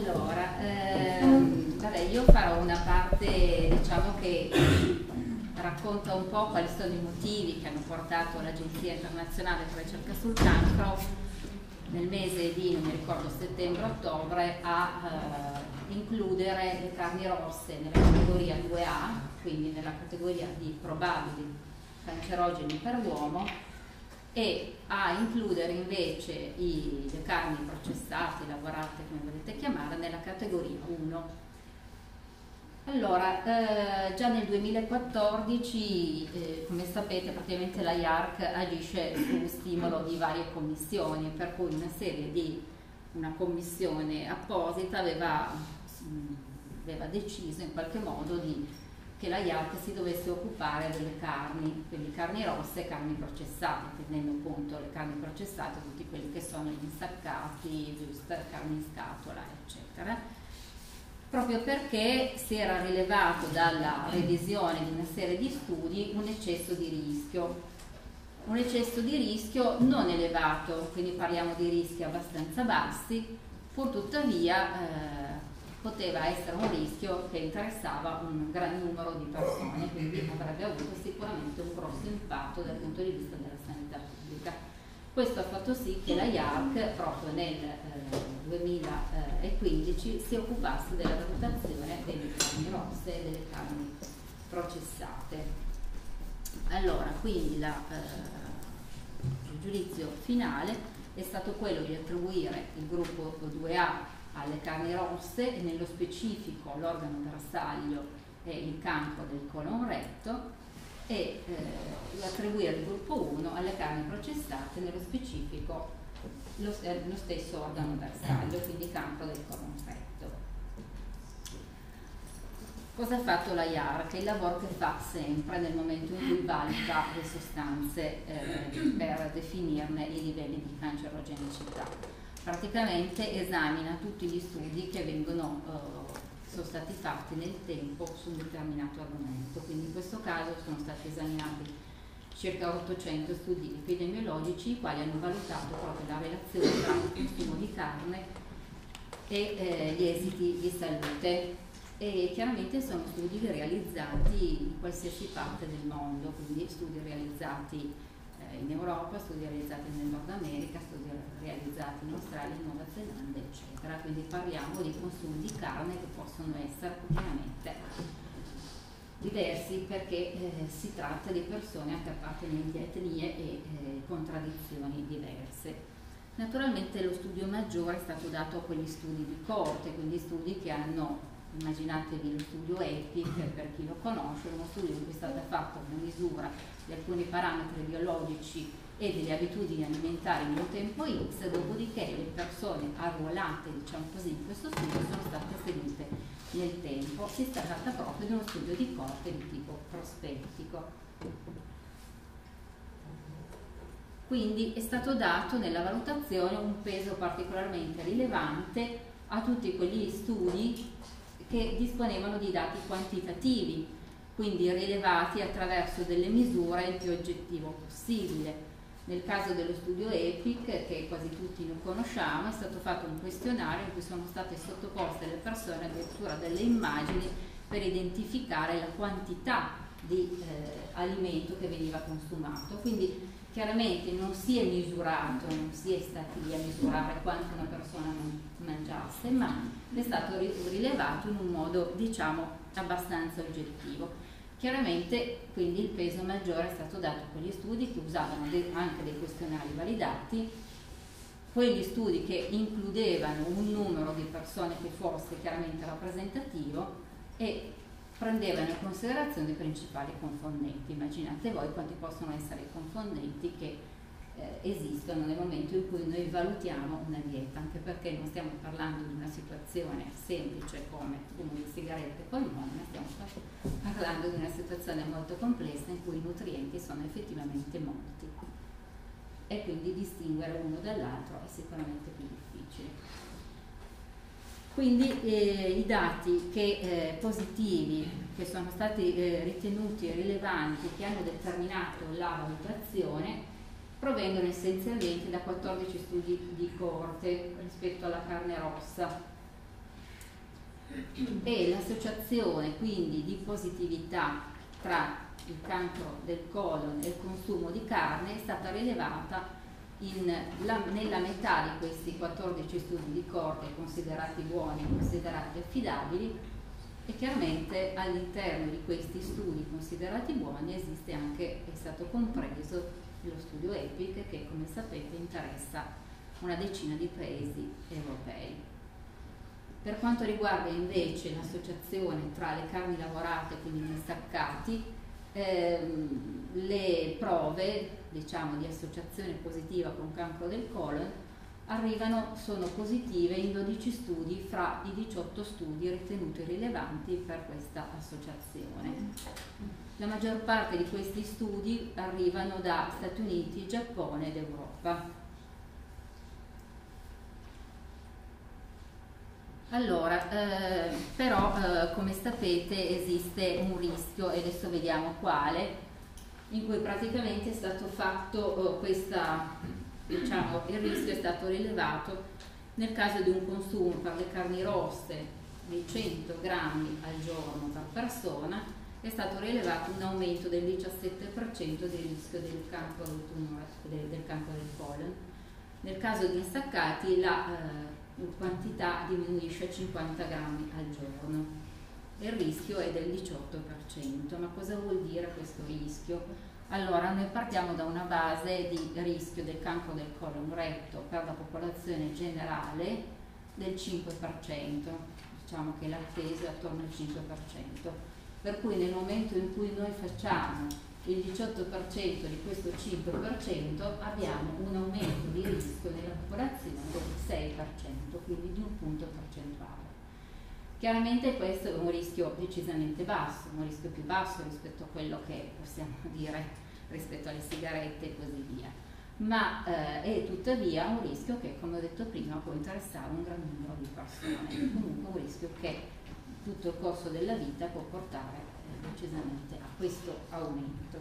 Allora, vabbè, io farò una parte, diciamo, che racconta un po' quali sono i motivi che hanno portato l'Agenzia Internazionale per la Ricerca sul Cancro nel mese di, non mi ricordo, settembre-ottobre a includere le carni rosse nella categoria 2A, quindi nella categoria di probabili cancerogeni per l'uomo, e a includere invece le carni processate, lavorate, come volete chiamare, nella categoria 1. Allora, già nel 2014, come sapete, praticamente la IARC agisce su stimolo di varie commissioni, per cui una commissione apposita aveva deciso in qualche modo che la IARC si dovesse occupare delle carni, quindi carni rosse e carni processate, tenendo conto le carni processate, tutti quelli che sono gli insaccati, carni in scatola, eccetera, proprio perché si era rilevato dalla revisione di una serie di studi un eccesso di rischio non elevato, quindi parliamo di rischi abbastanza bassi, pur tuttavia poteva essere un rischio che interessava un gran numero di persone, quindi avrebbe avuto sicuramente un grosso impatto dal punto di vista della sanità pubblica. Questo ha fatto sì che la IARC proprio nel 2015 si occupasse della valutazione delle carni rosse e delle carni processate. Allora, quindi il giudizio finale è stato quello di attribuire il gruppo 2A alle carni rosse e nello specifico l'organo bersaglio e il cancro del colon retto, e attribuire il gruppo 1 alle carni processate, nello specifico lo stesso organo bersaglio, quindi cancro del colon retto. Cosa ha fatto la IARC? Il lavoro che fa sempre nel momento in cui valuta le sostanze per definirne i livelli di cancerogenicità. Praticamente esamina tutti gli studi che sono stati fatti nel tempo su un determinato argomento, quindi in questo caso sono stati esaminati circa 800 studi epidemiologici, i quali hanno valutato proprio la relazione tra il consumo di carne e gli esiti di salute, e chiaramente sono studi realizzati in qualsiasi parte del mondo, quindi studi realizzati in Europa, studi realizzati nel Nord America, studi realizzati in Australia, in Nuova Zelanda, eccetera. Quindi parliamo di consumi di carne che possono essere chiaramente diversi, perché si tratta di persone anche appartenenti a etnie e con tradizioni diverse. Naturalmente lo studio maggiore è stato dato a quegli studi di coorte, quindi studi che hanno, immaginatevi lo studio EPIC, per chi lo conosce, uno studio in cui è stata fatta una misura di alcuni parametri biologici e delle abitudini alimentari in un tempo X, dopodiché le persone arruolate, diciamo così, in questo studio sono state seguite nel tempo. Si tratta proprio di uno studio di coorte di tipo prospettico. Quindi è stato dato nella valutazione un peso particolarmente rilevante a tutti quegli studi che disponevano di dati quantitativi, quindi rilevati attraverso delle misure il più oggettivo possibile. Nel caso dello studio EPIC, che quasi tutti lo conosciamo, è stato fatto un questionario in cui sono state sottoposte alle persone addirittura delle immagini per identificare la quantità di alimento che veniva consumato. Quindi chiaramente non si è misurato, non si è stati lì a misurare quanto una persona mangiasse, ma è stato rilevato in un modo, diciamo, abbastanza oggettivo. Chiaramente quindi il peso maggiore è stato dato a quegli studi che usavano anche dei questionari validati, quegli studi che includevano un numero di persone che fosse chiaramente rappresentativo e prendevano in considerazione i principali confondenti. Immaginate voi quanti possono essere i confondenti che esistono nel momento in cui noi valutiamo una dieta, anche perché non stiamo parlando di una situazione semplice come fumo di sigarette e polmoni, ma stiamo parlando di una situazione molto complessa in cui i nutrienti sono effettivamente molti, e quindi distinguere uno dall'altro è sicuramente più difficile. Quindi i dati positivi che sono stati ritenuti rilevanti, che hanno determinato la valutazione, provengono essenzialmente da 14 studi di coorte rispetto alla carne rossa. e l'associazione quindi di positività tra il cancro del colon e il consumo di carne è stata rilevata nella metà di questi 14 studi di coorte considerati buoni, considerati affidabili, e chiaramente all'interno di questi studi considerati buoni esiste anche, è stato compreso lo studio EPIC, che come sapete interessa una decina di paesi europei. Per quanto riguarda invece l'associazione tra le carni lavorate, quindi gli staccati, le prove, diciamo, di associazione positiva con cancro del colon sono positive in 12 studi fra i 18 studi ritenuti rilevanti per questa associazione. La maggior parte di questi studi arrivano da Stati Uniti, Giappone ed Europa. Allora, però come sapete esiste un rischio, e adesso vediamo quale, in cui praticamente è stato fatto diciamo, il rischio è stato rilevato nel caso di un consumo per le carni rosse di 100 grammi al giorno per persona, è stato rilevato un aumento del 17% del rischio del cancro del tumore, del cancro del colon. Nel caso di insaccati la quantità diminuisce a 50 grammi al giorno e il rischio è del 18%. Ma cosa vuol dire questo rischio? Allora, noi partiamo da una base di rischio del cancro del colon retto per la popolazione generale del 5%, diciamo che l'attesa è attorno al 5%, per cui nel momento in cui noi facciamo il 18% di questo 5% abbiamo un aumento di rischio nella popolazione del 6%, quindi di un punto percentuale. Chiaramente questo è un rischio decisamente basso, un rischio più basso rispetto a quello che possiamo dire rispetto alle sigarette e così via, ma è tuttavia un rischio che, come ho detto prima, può interessare un gran numero di persone, comunque un rischio che tutto il corso della vita può portare decisamente a questo aumento.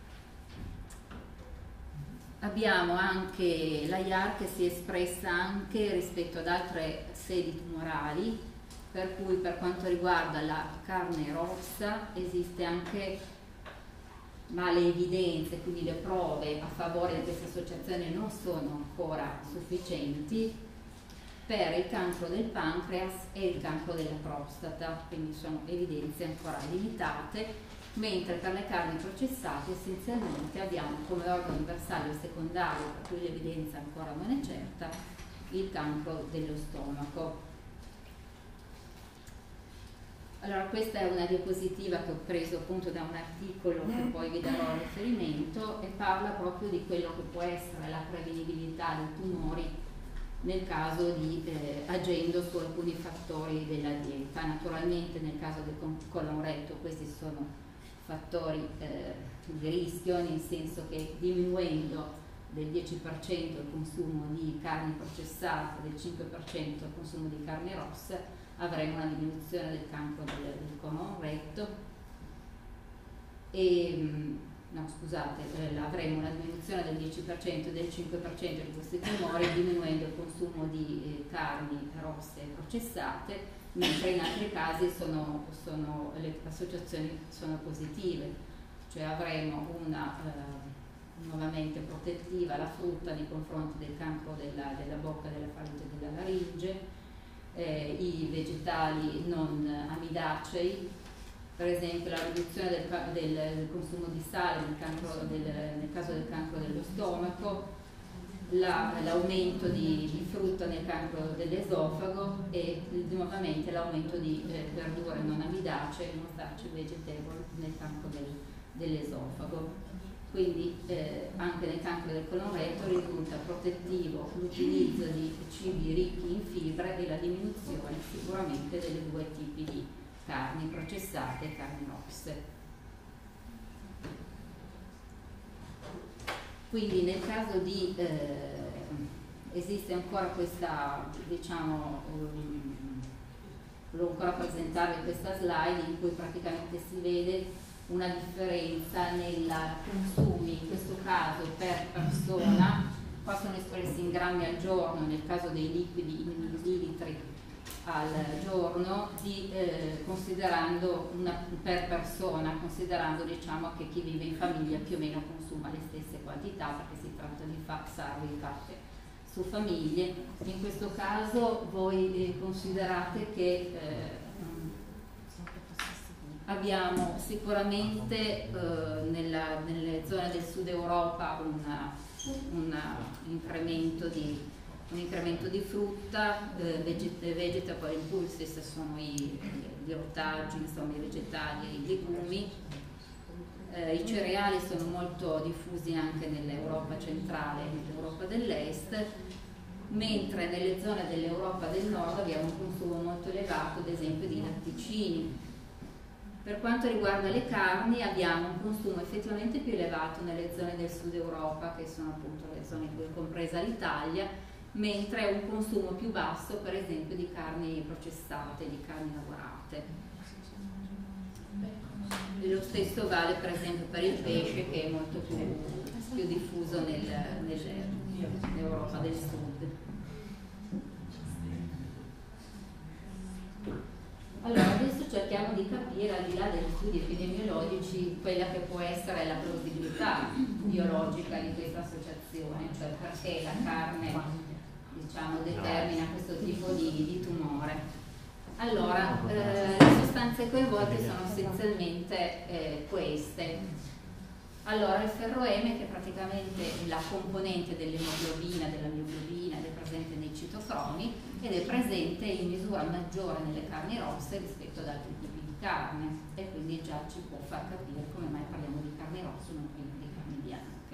Abbiamo anche la IAR che si è espressa anche rispetto ad altre sedi tumorali, per cui per quanto riguarda la carne rossa esiste anche, ma le evidenze, quindi le prove a favore di questa associazione non sono ancora sufficienti, per il cancro del pancreas e il cancro della prostata, quindi sono evidenze ancora limitate, mentre per le carni processate essenzialmente abbiamo come organo bersaglio secondario, per cui l'evidenza ancora non è certa, il cancro dello stomaco. Allora, questa è una diapositiva che ho preso appunto da un articolo che poi vi darò riferimento, e parla proprio di quello che può essere la prevedibilità dei tumori nel caso di agendo su alcuni fattori della dieta. Naturalmente nel caso del colon retto questi sono fattori di rischio, nel senso che diminuendo del 10% il consumo di carni processate, del 5% il consumo di carni rosse, avremo una diminuzione del cancro del colon retto e avremo una diminuzione del 10% e del 5% di questi tumori, diminuendo il consumo di carni rosse processate, mentre in altri casi le associazioni sono positive, cioè avremo una nuovamente protettiva la frutta nei confronti del cancro della bocca, della faringe e della laringe, i vegetali non amidacei, per esempio la riduzione del consumo di sale nel caso del cancro dello stomaco, l'aumento di frutta nel cancro dell'esofago e nuovamente l'aumento di verdure non amidacee, non starchy vegetable, nel cancro dell'esofago. Quindi anche nel cancro del colon retto risulta protettivo l'utilizzo di cibi ricchi in fibre e la diminuzione sicuramente delle due tipi di carni processate e carni rosse. Quindi nel caso di esiste ancora questa, diciamo, volevo ancora presentarvi questa slide in cui praticamente si vede una differenza nei consumi, in questo caso per persona, qua sono espressi in grammi al giorno, nel caso dei liquidi in millilitri al giorno considerando per persona, considerando diciamo che chi vive in famiglia più o meno consuma le stesse quantità, perché si tratta di survey fatte su famiglie. In questo caso voi considerate che abbiamo sicuramente nelle zone del sud Europa un incremento di frutta, vegetable impulses sono gli ortaggi, insomma i vegetali e i legumi. I cereali sono molto diffusi anche nell'Europa centrale e nell'Europa dell'Est, mentre nelle zone dell'Europa del Nord abbiamo un consumo molto elevato, ad esempio, di latticini. Per quanto riguarda le carni abbiamo un consumo effettivamente più elevato nelle zone del sud Europa, che sono appunto le zone in cui è compresa l'Italia, mentre un consumo più basso per esempio di carni processate, di carni lavorate. Lo stesso vale per esempio per il pesce, che è molto più diffuso nell'Europa del Sud. Allora, adesso cerchiamo di capire, al di là degli studi epidemiologici, quella che può essere la plausibilità biologica di questa associazione, cioè perché la carne, diciamo, determina questo tipo di tumore. Allora, le sostanze coinvolte sono essenzialmente queste. Allora, il ferroeme, che è praticamente la componente dell'emoglobina, della mioglobina, ed è presente nei citocromi ed è presente in misura maggiore nelle carni rosse rispetto ad altri tipi di carne, e quindi già ci può far capire come mai parliamo di carni rosse e non di carni bianche.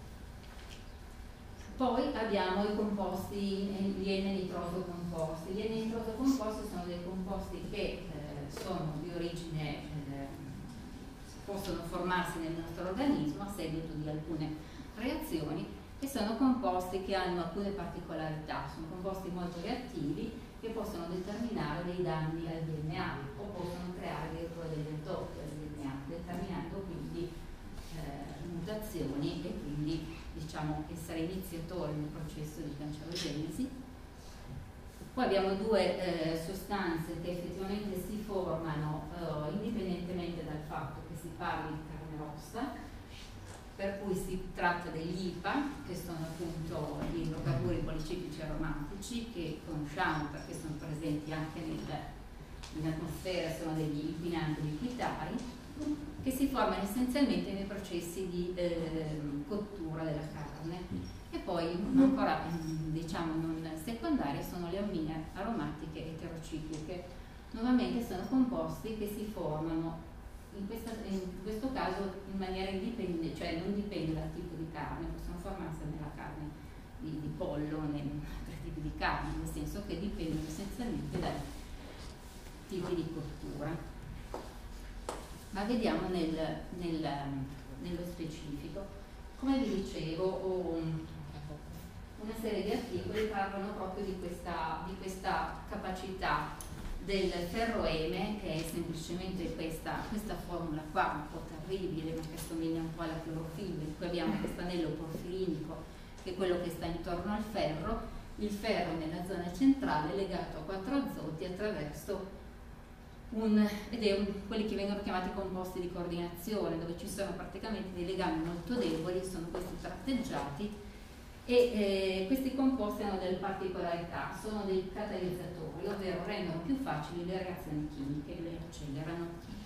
Poi abbiamo i composti, gli N-nitroso composti. Gli N-nitroso composti sono dei composti che sono di origine, possono formarsi nel nostro organismo a seguito di alcune reazioni, e sono composti che hanno alcune particolarità. Sono composti molto reattivi che possono determinare dei danni al DNA o possono creare addirittura degli intoppi al DNA, determinando quindi mutazioni e quindi, diciamo, essere iniziatori nel processo di cancerogenesi. Poi abbiamo due sostanze che effettivamente si formano indipendentemente dal fatto che si parli di carne rossa, per cui si tratta degli IPA, che sono appunto gli idrocarburi policiclici aromatici, che conosciamo perché sono presenti anche in atmosfera, sono degli inquinanti liquidari, che si formano essenzialmente nei processi di cottura della carne. E poi ancora, diciamo, non secondarie sono le ammine aromatiche eterocicliche. Nuovamente sono composti che si formano in questo caso in maniera indipendente, cioè non dipende dal tipo di carne, possono formarsi nella carne di pollo, nei altri tipi di carne, nel senso che dipendono essenzialmente dai tipi di cottura. Ma vediamo nello specifico. Come vi dicevo, ho una serie di articoli che parlano proprio di questa capacità del ferroeme, che è semplicemente questa formula qua, un po' terribile, ma che assomiglia un po' alla clorofilla, in cui abbiamo questo anello porfirinico, che è quello che sta intorno al ferro. Il ferro nella zona centrale è legato a 4 azoti attraverso quelli che vengono chiamati composti di coordinazione, dove ci sono praticamente dei legami molto deboli, sono questi tratteggiati, e questi composti hanno delle particolarità, sono dei catalizzatori, ovvero rendono più facili le reazioni chimiche, le accelerano.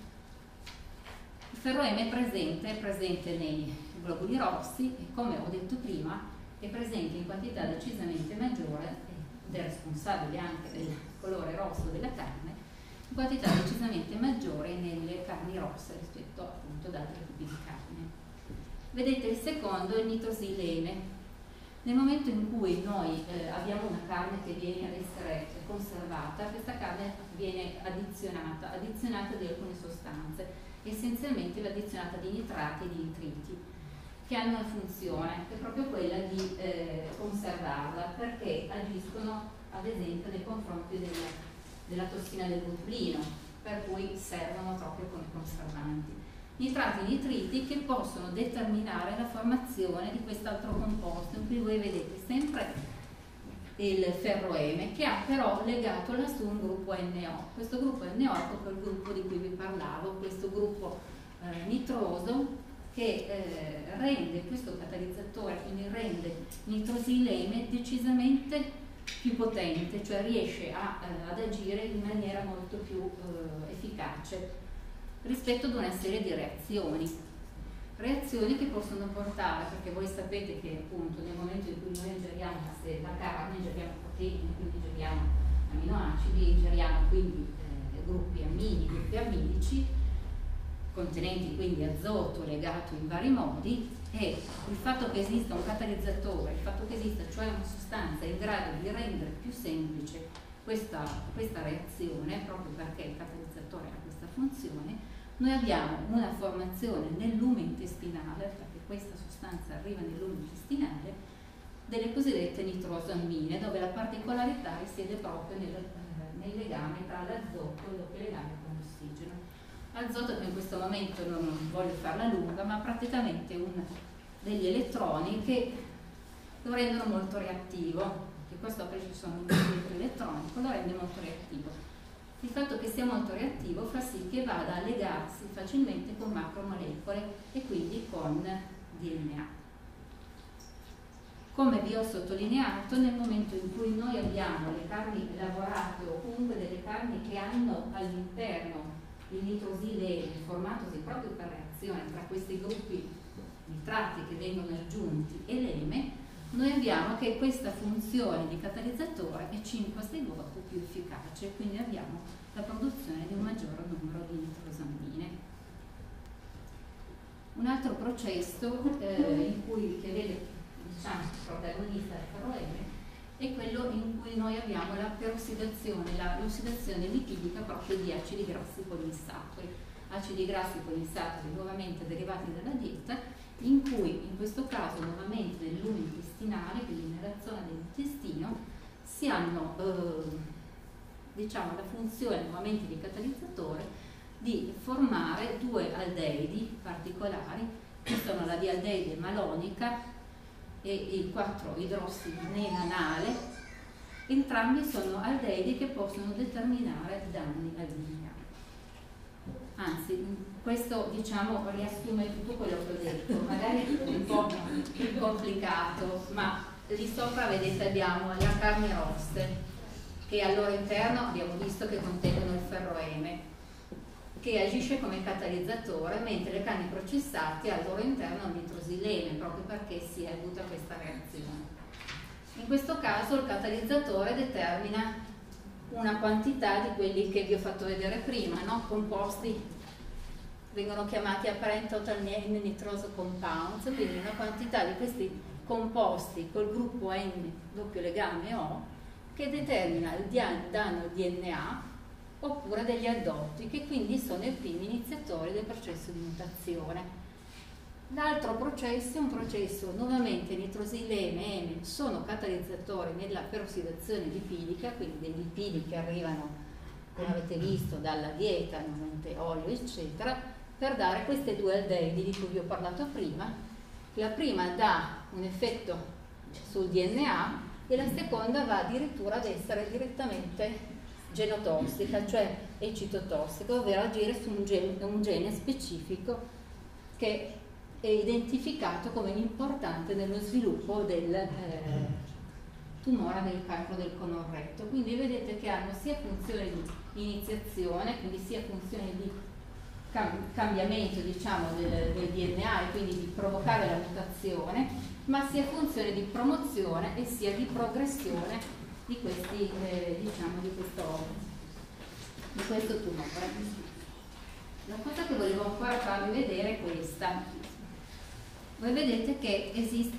Il ferroeme è presente nei globuli rossi e, come ho detto prima, è presente in quantità decisamente maggiore ed è responsabile anche del colore rosso della carne, in quantità decisamente maggiore nelle carni rosse rispetto appunto ad altri tipi di carne. Vedete il secondo, il nitrosilene. Nel momento in cui noi abbiamo una carne che viene ad essere conservata, questa carne viene addizionata di alcune sostanze, essenzialmente l'addizionata di nitrati e di nitriti, che hanno una funzione che è proprio quella di conservarla, perché agiscono ad esempio nei confronti della tossina del botulino, per cui servono proprio come conservanti. Nitrati e nitriti che possono determinare la formazione di quest'altro composto, in cui voi vedete sempre il ferroeme, che ha però legato lassù un gruppo NO. Questo gruppo NO è proprio il gruppo di cui vi parlavo, questo gruppo nitroso che rende questo catalizzatore, quindi rende nitrosilene decisamente più potente, cioè riesce ad agire in maniera molto più efficace rispetto ad una serie di reazioni che possono portare, perché voi sapete che appunto nel momento in cui noi ingeriamo la carne, ingeriamo proteine, quindi ingeriamo aminoacidi, ingeriamo quindi gruppi ammidi, gruppi amidici, contenenti quindi azoto legato in vari modi, e il fatto che esista un catalizzatore, il fatto che esista cioè una sostanza in grado di rendere più semplice questa reazione, proprio perché il catalizzatore ha questa funzione, noi abbiamo una formazione nel lume intestinale, perché questa sostanza arriva nel lume intestinale, delle cosiddette nitrosammine, dove la particolarità risiede proprio nel legame tra l'azoto e il doppio legame con l'ossigeno. Azoto che in questo momento non voglio farla lunga, ma praticamente degli elettroni che lo rendono molto reattivo, che questo perché ci sono un filtro elettronico, lo rende molto reattivo. Il fatto che sia molto reattivo fa sì che vada a legarsi facilmente con macromolecole e quindi con DNA. Come vi ho sottolineato, nel momento in cui noi abbiamo le carni lavorate o comunque delle carni che hanno all'interno il nitrosilene formatosi proprio per reazione tra questi gruppi nitrati che vengono aggiunti e l'eme, noi abbiamo che questa funzione di catalizzatore è 5-6 volte più efficace, quindi abbiamo la produzione di un maggior numero di nitrosamine. Un altro processo in cui, che vede diciamo protagonista il ferroeme, è quello in cui noi abbiamo la perossidazione, l'ossidazione lipidica proprio di acidi grassi poliinsaturi. Acidi grassi poliinsaturi nuovamente derivati dalla dieta, in cui in questo caso nuovamente nel lume intestinale, quindi nella zona dell'intestino, si hanno diciamo la funzione nuovamente di catalizzatore di formare due aldeidi particolari, che sono la dialdeide malonica e il 4-idrossilnenanale. Entrambi sono aldeidi che possono determinare danni al DNA. Anzi, questo diciamo riassume tutto quello che ho detto, magari è un po' più complicato, ma lì sopra vedete abbiamo le carni rosse che al loro interno abbiamo visto che contengono il ferroeme, che agisce come catalizzatore, mentre le carni processate al loro interno hanno nitrosilene, proprio perché si è avuta questa reazione. In questo caso il catalizzatore determina una quantità di quelli che vi ho fatto vedere prima, no? Composti, vengono chiamati apparent total nitroso compounds, quindi una quantità di questi composti col gruppo N doppio legame O che determina il danno al DNA oppure degli addotti, che quindi sono i primi iniziatori del processo di mutazione. L'altro processo è un processo nuovamente nitrosilene e M sono catalizzatori nella perossidazione lipidica, quindi dei lipidi che arrivano, come avete visto, dalla dieta, nuovamente olio eccetera, per dare queste due aldeidi di cui vi ho parlato prima. La prima dà un effetto sul DNA e la seconda va addirittura ad essere direttamente genotossica, cioè ecitotossica, ovvero agire su un gene specifico che è identificato come importante nello sviluppo del tumore del cancro del colon retto. Quindi vedete che hanno sia funzione di iniziazione, quindi sia funzione di cambiamento diciamo del DNA e quindi di provocare la mutazione, ma sia funzione di promozione e sia di progressione di questi diciamo di questo tumore. La cosa che volevo ancora farvi vedere è questa. Voi vedete che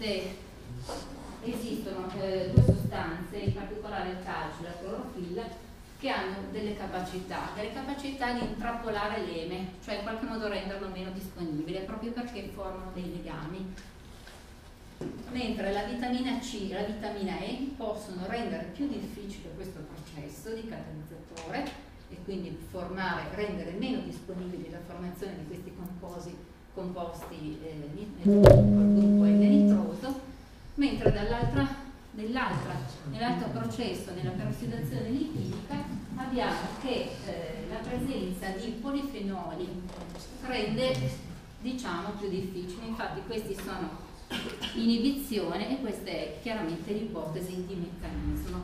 esistono due sostanze, in particolare il calcio e la clorofilla, che hanno delle capacità di intrappolare l'eme, cioè in qualche modo renderlo meno disponibile, proprio perché formano dei legami. Mentre la vitamina C e la vitamina E possono rendere più difficile questo processo di catalizzatore e quindi rendere meno disponibile la formazione di questi composti col gruppo N nitroso, mentre Nell'altro processo, nella perossidazione lipidica, abbiamo che la presenza di polifenoli rende, diciamo, più difficile. Infatti questi sono inibizione e questa è chiaramente l'ipotesi di meccanismo.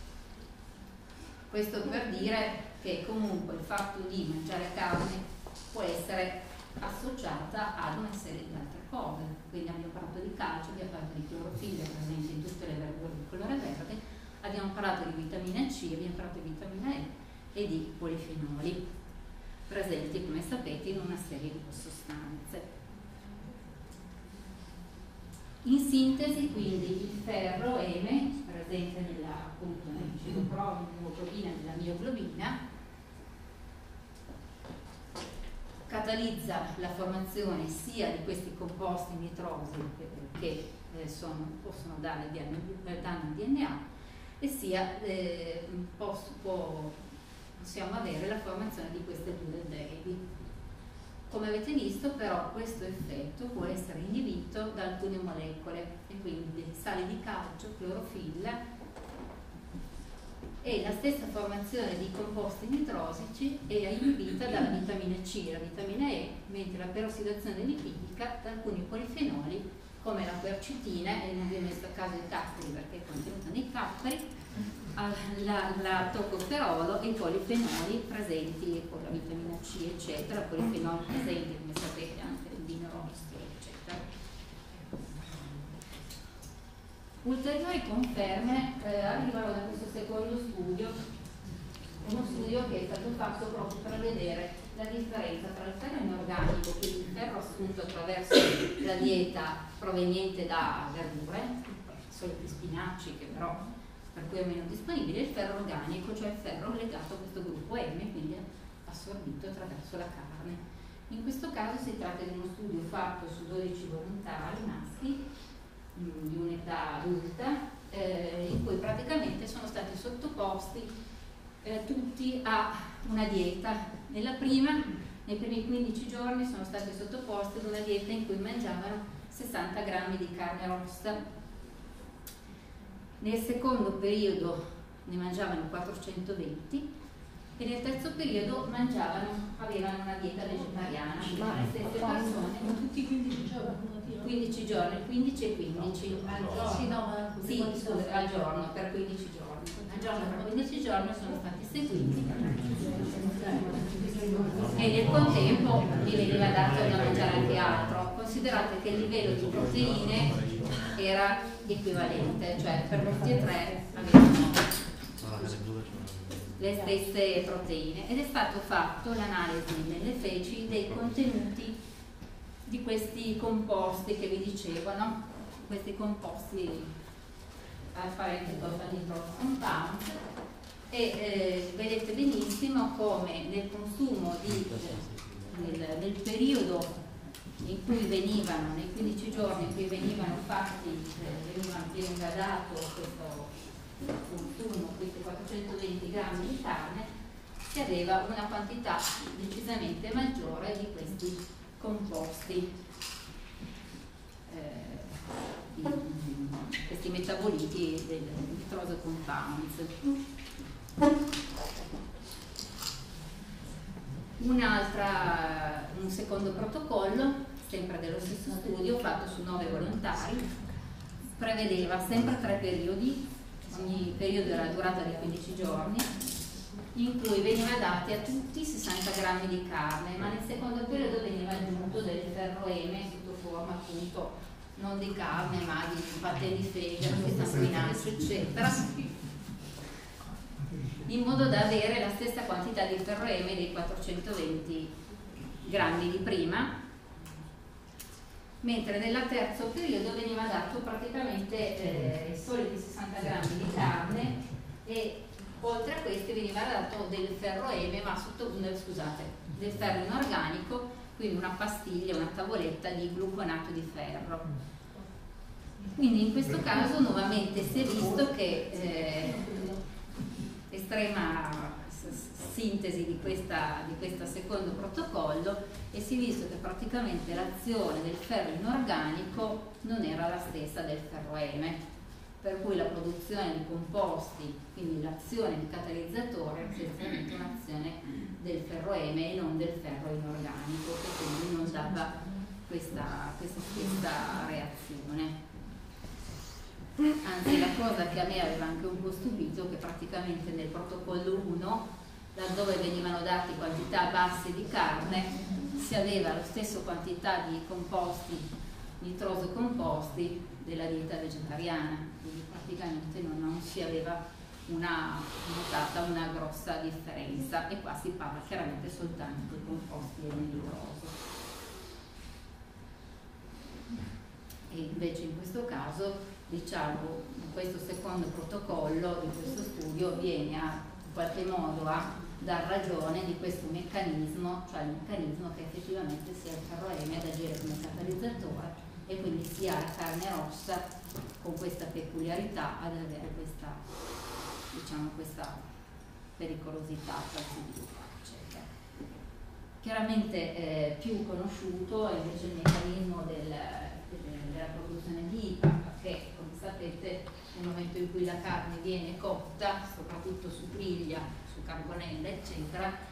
Questo per dire che comunque il fatto di mangiare carne può essere associata ad una serie di altre cose. Quindi abbiamo parlato di calcio, abbiamo parlato di clorofilla presente in tutte le verdure di colore verde, abbiamo parlato di vitamina C, abbiamo parlato di vitamina E e di polifenoli presenti, come sapete, in una serie di sostanze. In sintesi, quindi, il ferro M, presente nella citoplazmina e nella mioglobina, catalizza la formazione sia di questi composti nitrosi che possono dare danno al DNA e sia possiamo avere la formazione di queste due aldeidi. Come avete visto, però, questo effetto può essere inibito da alcune molecole, e quindi sali di calcio, clorofilla, e la stessa formazione di composti nitrosici è inibita dalla vitamina C e la vitamina E, mentre la perossidazione lipidica da alcuni polifenoli come la quercetina, e non vi ho messo a caso i capperi perché è contenuta nei capperi, la tocopherolo e i polifenoli presenti con la vitamina C eccetera, polifenoli presenti come sapete anche nel vino rosso eccetera. Ulteriori conferme arrivano da questo secondo studio, uno studio che è stato fatto proprio per vedere la differenza tra il ferro inorganico, quindi il ferro assunto attraverso la dieta proveniente da verdure, solo gli spinaci che però per cui è meno disponibile, il ferro organico, cioè il ferro legato a questo gruppo M, quindi assorbito attraverso la carne. In questo caso si tratta di uno studio fatto su 12 volontari maschi di un'età adulta, in cui praticamente sono stati sottoposti tutti a una dieta. Nei primi 15 giorni sono stati sottoposti ad una dieta in cui mangiavano 60 grammi di carne rossa. Nel secondo periodo ne mangiavano 420 e nel terzo periodo avevano una dieta vegetariana. Ma le stesse persone, tutti i 15 giorni? 15 giorni, 15 e 15 al giorno. Sì, al giorno, per 15 giorni. Al giorno per 15 giorni sono stati seguiti e nel contempo gli veniva dato da mangiare anche altro. Considerate che il livello di proteine era equivalente, cioè per tutti e tre avevano le stesse proteine, ed è stato fatto l'analisi nelle feci dei contenuti di questi composti che vi dicevo, no? Questi composti afferenti nitrous compounds, e vedete benissimo come nel consumo nel periodo in cui venivano, nei 15 giorni in cui veniva dato questo consumo, questi 420 grammi di carne, si aveva una quantità decisamente maggiore di questi composti, questi metaboliti del nitrous compounds. Un secondo protocollo, sempre dello stesso studio, fatto su 9 volontari, prevedeva sempre 3 periodi, ogni periodo era la durata di 15 giorni, in cui veniva dati a tutti 60 grammi di carne, ma nel secondo periodo veniva aggiunto del ferro M sotto forma appunto non di carne ma di paté di fegato, di sanguinaccio eccetera, in modo da avere la stessa quantità di ferro M dei 420 grammi di prima, mentre nel terzo periodo veniva dato praticamente soliti 60 grammi di carne e oltre a questi veniva dato del ferro M, ma del ferro inorganico, quindi una pastiglia, una tavoletta di gluconato di ferro. Quindi in questo caso nuovamente si è visto che estrema sintesi di questo secondo protocollo, e si è visto che praticamente l'azione del ferro inorganico non era la stessa del ferro M. per cui la produzione di composti, quindi l'azione di catalizzatore, è essenzialmente un'azione del ferroeme e non del ferro inorganico, che quindi non dava questa stessa reazione. Anzi, la cosa che a me aveva anche un po' stupito, che praticamente nel protocollo 1, laddove venivano date quantità basse di carne, si aveva la stessa quantità di composti nitroso composti della dieta vegetariana, quindi praticamente non si aveva notata una grossa differenza, e qua si parla chiaramente soltanto di composti e nitroso. E invece in questo caso, diciamo, questo secondo protocollo di questo studio viene in qualche modo a dar ragione di questo meccanismo, cioè il meccanismo che effettivamente sia il ferroeme ad agire come catalizzatore, e quindi sia la carne rossa con questa peculiarità ad avere questa, diciamo, questa pericolosità, eccetera. Chiaramente più conosciuto è invece il meccanismo della produzione di IPA, perché come sapete nel momento in cui la carne viene cotta, soprattutto su griglia, su carbonella eccetera,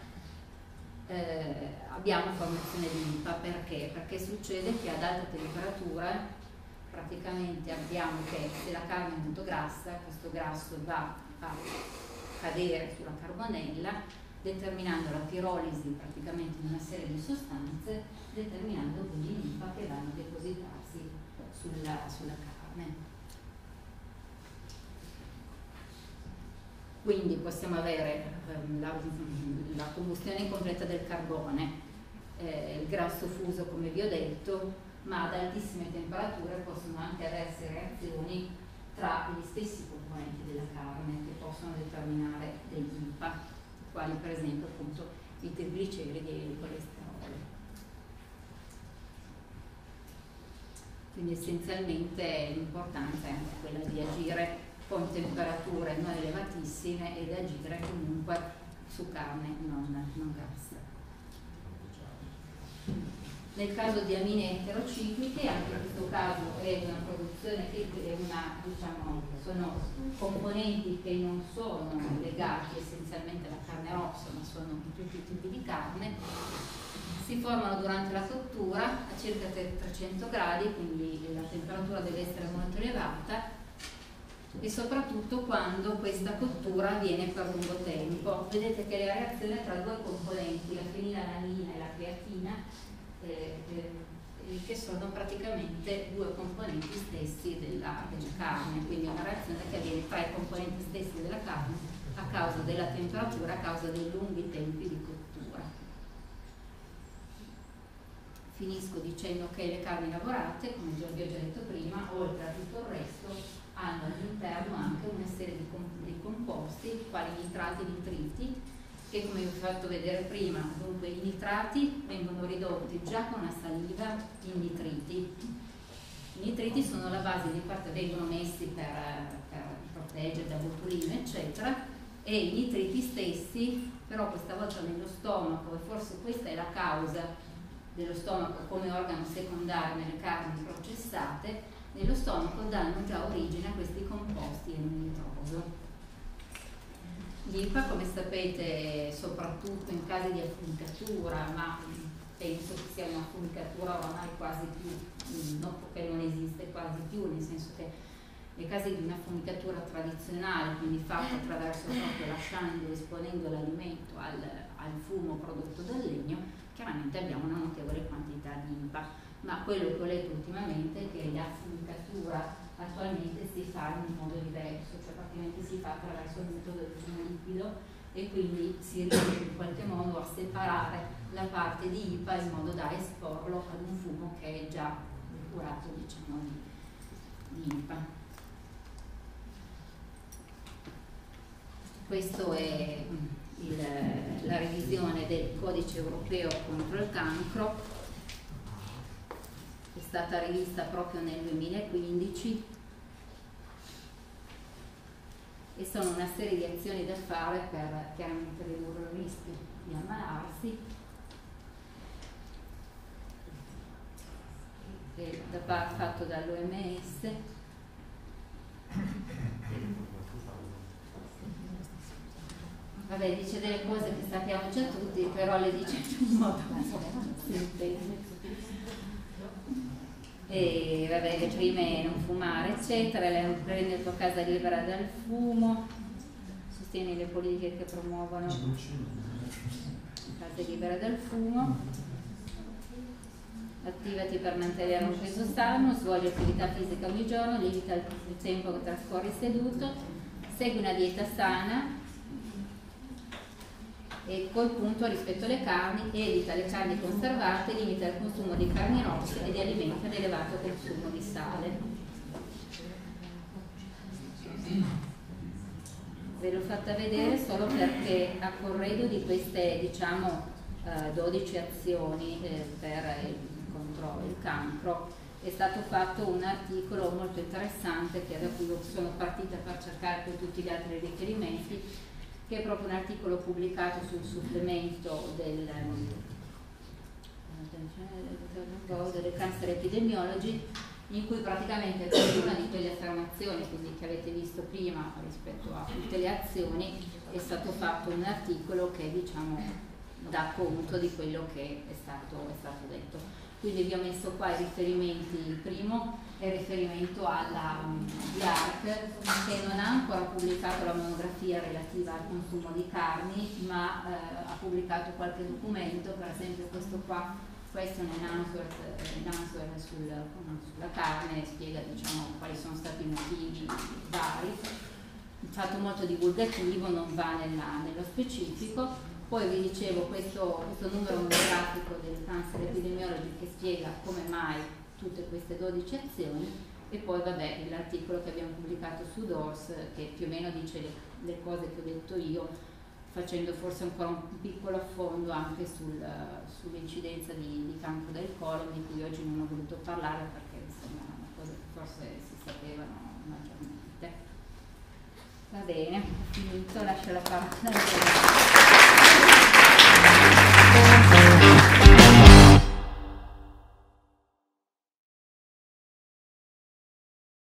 abbiamo formazione di IPA. Perché? Perché succede che ad alta temperatura praticamente abbiamo che se la carne è molto grassa, questo grasso va a cadere sulla carbonella, determinando la pirolisi praticamente di una serie di sostanze, determinando quindi l'IPA che vanno a depositarsi sulla carne. Quindi possiamo avere la combustione incompleta del carbone, il grasso fuso come vi ho detto, ma ad altissime temperature possono anche esserci reazioni tra gli stessi componenti della carne che possono determinare degli IPA, quali per esempio appunto i trigliceridi e il colesterolo. Quindi essenzialmente l'importanza è anche quella di agire con temperature non elevatissime ed agire comunque su carne non grassa. Nel caso di amine eterocicliche, anche in questo caso è una produzione che è diciamo, sono componenti che non sono legati essenzialmente alla carne rossa, ma sono in tutti i tipi di carne. Si formano durante la cottura a circa 300 gradi, quindi la temperatura deve essere molto elevata, e soprattutto quando questa cottura avviene per lungo tempo. Vedete che la reazione tra due componenti, la fenilalanina e la creatina, che sono praticamente due componenti stessi della carne, quindi è una reazione che avviene tra i componenti stessi della carne a causa della temperatura, a causa dei lunghi tempi di cottura. Finisco dicendo che le carni lavorate, come vi ho già detto prima, oltre a tutto il resto, hanno all'interno anche una serie di composti, quali nitrati e nitriti, che come vi ho fatto vedere prima, dunque i nitrati vengono ridotti già con la saliva in nitriti. I nitriti sono la base di parte, vengono messi per proteggere da botulino eccetera, e i nitriti stessi però questa volta nello stomaco, e forse questa è la causa dello stomaco come organo secondario nelle carni processate, nello stomaco danno già origine a questi composti in nitroso. L'IPA, come sapete, soprattutto in casi di affumicatura, ma penso che sia una affumicatura ormai quasi più, no, che non esiste quasi più, nel senso che nei casi di una affumicatura tradizionale, quindi fatta attraverso proprio lasciando e esponendo l'alimento al fumo prodotto dal legno, chiaramente abbiamo una notevole quantità di IPA. Ma quello che ho letto ultimamente è che l'affumicatura attualmente si fa in un modo diverso, cioè praticamente si fa attraverso il metodo del fumo liquido, e quindi si riesce in qualche modo a separare la parte di IPA in modo da esporlo ad un fumo che è già depurato, diciamo, di IPA. Questo è la revisione del codice europeo contro il cancro, è stata rivista proprio nel 2015, e sono una serie di azioni da fare per chiaramente ridurre il rischio di ammalarsi, fatto dall'OMS, vabbè, dice delle cose che sappiamo già tutti, però le dice in un modo sintetico. E vabbè, le prime non fumare, eccetera, rende la tua casa libera dal fumo, sostieni le politiche che promuovono case libere dal fumo, attivati per mantenere un peso sano, svolgi attività fisica ogni giorno, limita il tempo che trascorri seduto, segui una dieta sana e col punto rispetto alle carni, evita le carni conservate, limita il consumo di carni rosse e di alimenti ad elevato consumo di sale. Ve l'ho fatta vedere solo perché a corredo di queste, diciamo, 12 azioni per il cancro è stato fatto un articolo molto interessante da cui sono partita per cercare poi tutti gli altri riferimenti, che è proprio un articolo pubblicato sul supplemento del Cancer Epidemiology, in cui praticamente per una di quelle affermazioni, quindi che avete visto prima rispetto a tutte le azioni, è stato fatto un articolo che, diciamo, dà conto di quello che è stato detto. Quindi vi ho messo qua i riferimenti. Il primo è il riferimento alla IARC, che non ha ancora pubblicato la monografia relativa al consumo di carni, ma ha pubblicato qualche documento, per esempio questo qua, Question and Answer sulla carne, spiega, diciamo, quali sono stati i motivi vari, fatto molto divulgativo, non va nello specifico. Poi vi dicevo questo numero monografico del Cancer Epidemiology che spiega come mai tutte queste 12 azioni, e poi vabbè l'articolo che abbiamo pubblicato su DORS che più o meno dice le cose che ho detto io, facendo forse ancora un piccolo affondo anche sull'incidenza di cancro del colon, di cui oggi non ho voluto parlare perché insomma è una cosa che forse si sapevano maggiormente. Va bene, ho finito, lascio la parola.